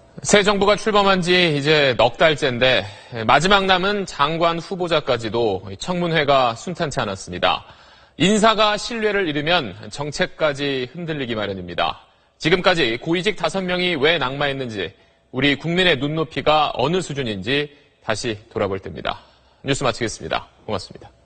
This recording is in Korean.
새 정부가 출범한 지 이제 넉 달째인데 마지막 남은 장관 후보자까지도 청문회가 순탄치 않았습니다. 인사가 신뢰를 잃으면 정책까지 흔들리기 마련입니다. 지금까지 고위직 5명이 왜 낙마했는지, 우리 국민의 눈높이가 어느 수준인지 다시 돌아볼 때입니다. 뉴스 마치겠습니다. 고맙습니다.